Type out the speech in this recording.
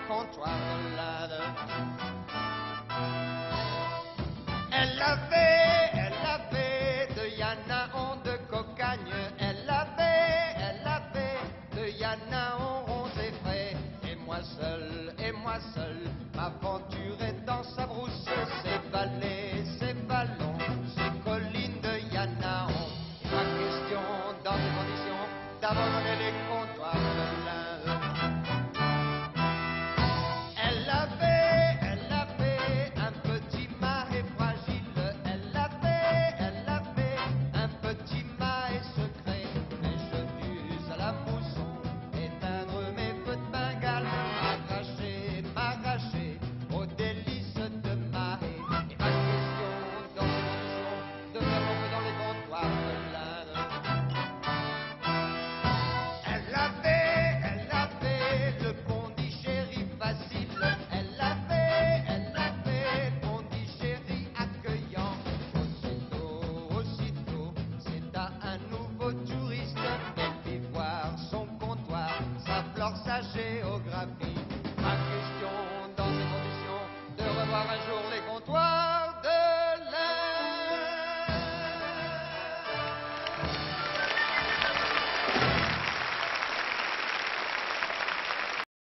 comptoirs de l'Inde. Elle avait de Yanaon de cocagne. Elle avait de Yanaon rond et frais. Et moi seul, m'aventurais dans sa brousse. Ses vallées, ses vallons, ses collines de Yanaon. Et ma question dans ces conditions, d'abandonner les comptoirs de l'Inde. Elle avait un petit marais fragile. Elle avait un petit marais secret. Mais je dus à la mousson éteindre mes feux de Bengale, m'arracher aux délices de marais. Et ma question dans ces conditions, de faire rentrer dans les comptoirs de l'Inde. Elle avait le Pondichéry facile. Elle avait Pondichéry accueillant. Aussitôt, c'est à un nouveau touriste qu'elle fit voir son comptoir, sa flore, sa géographie. Ma question dans ces conditions, de revoir un jour